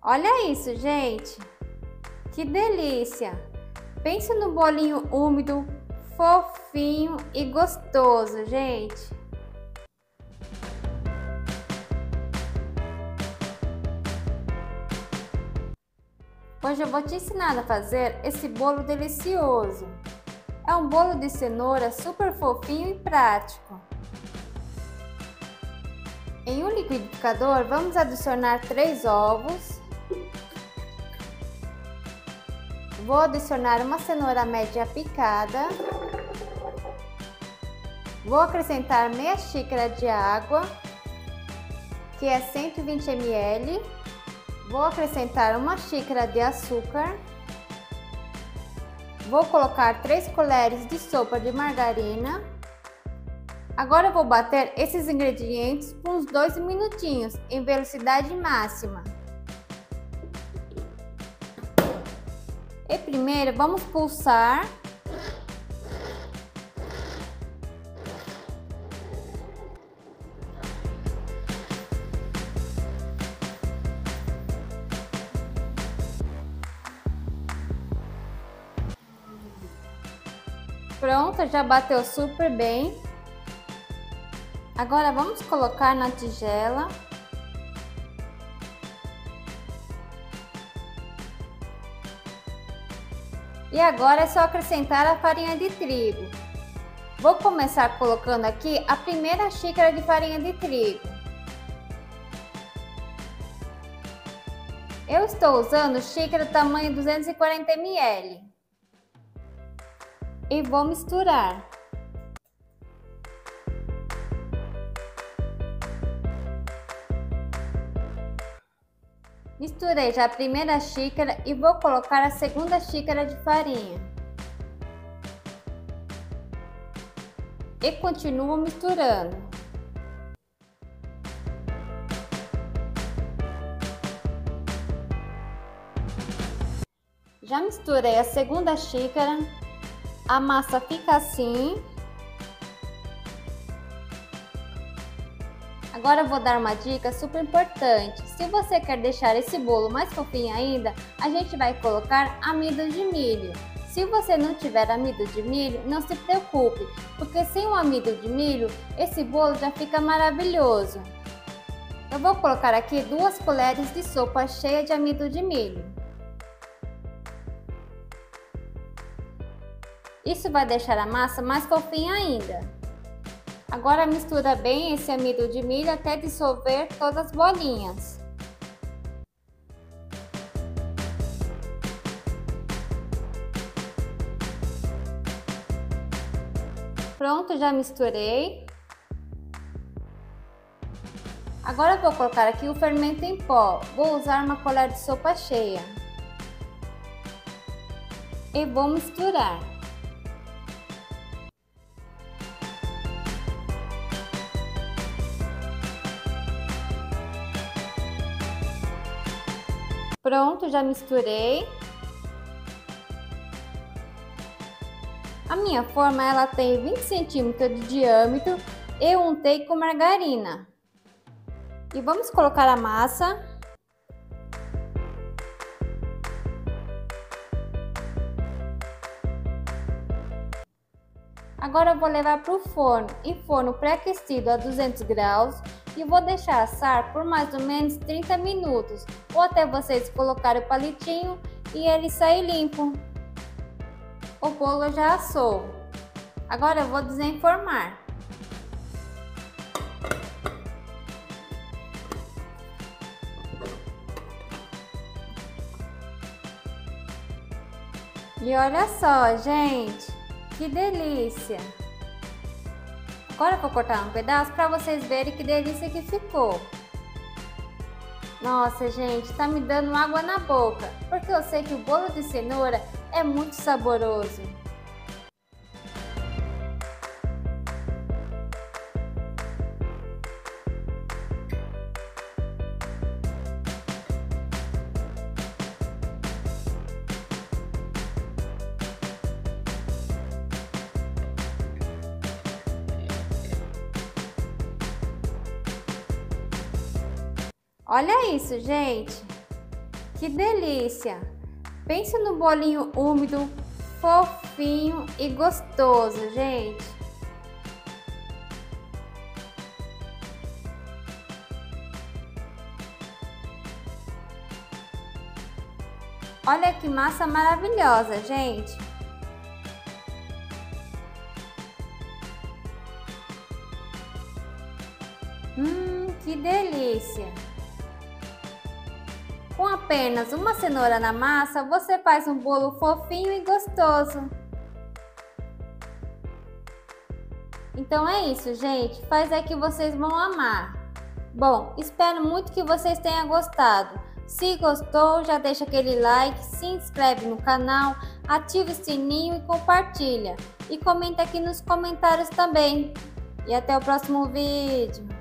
Olha isso, gente! Que delícia! Pensa no bolinho úmido, fofinho e gostoso, gente! Hoje eu vou te ensinar a fazer esse bolo delicioso. É um bolo de cenoura super fofinho e prático. Em um liquidificador, vamos adicionar 3 ovos. Vou adicionar uma cenoura média picada. Vou acrescentar meia xícara de água, que é 120 ml. Vou acrescentar uma xícara de açúcar. Vou colocar 3 colheres de sopa de margarina. Agora eu vou bater esses ingredientes por uns 2 minutinhos em velocidade máxima. E primeiro vamos pulsar. Pronto, já bateu super bem. Agora vamos colocar na tigela. E agora é só acrescentar a farinha de trigo. Vou começar colocando aqui a primeira xícara de farinha de trigo. Eu estou usando xícara tamanho 240 ml. E vou misturar. Misturei já a primeira xícara e vou colocar a segunda xícara de farinha. E continuo misturando. Já misturei a segunda xícara. A massa fica assim. Agora eu vou dar uma dica super importante. Se você quer deixar esse bolo mais fofinho ainda, a gente vai colocar amido de milho. Se você não tiver amido de milho, não se preocupe, porque sem o amido de milho, esse bolo já fica maravilhoso. Eu vou colocar aqui 2 colheres de sopa cheia de amido de milho. Isso vai deixar a massa mais fofinha ainda. Agora mistura bem esse amido de milho até dissolver todas as bolinhas. Pronto, já misturei. Agora eu vou colocar aqui o fermento em pó. Vou usar uma colher de sopa cheia. E vou misturar. Pronto, já misturei. A minha forma ela tem 20 centímetros de diâmetro e untei com margarina. E vamos colocar a massa. Agora eu vou levar para o forno, em forno pré-aquecido a 200 graus. E vou deixar assar por mais ou menos 30 minutos, ou até vocês colocarem o palitinho e ele sair limpo. O bolo já assou. Agora eu vou desenformar. E olha só, gente, que delícia! Agora eu vou cortar um pedaço para vocês verem que delícia que ficou. Nossa, gente, tá me dando água na boca, porque eu sei que o bolo de cenoura é muito saboroso. Olha isso, gente! Que delícia! Pense no bolinho úmido, fofinho e gostoso, gente. Olha que massa maravilhosa, gente. Que delícia! Com apenas uma cenoura na massa, você faz um bolo fofinho e gostoso. Então é isso, gente. Faz aí que vocês vão amar. Bom, espero muito que vocês tenham gostado. Se gostou, já deixa aquele like, se inscreve no canal, ativa o sininho e compartilha. E comenta aqui nos comentários também. E até o próximo vídeo.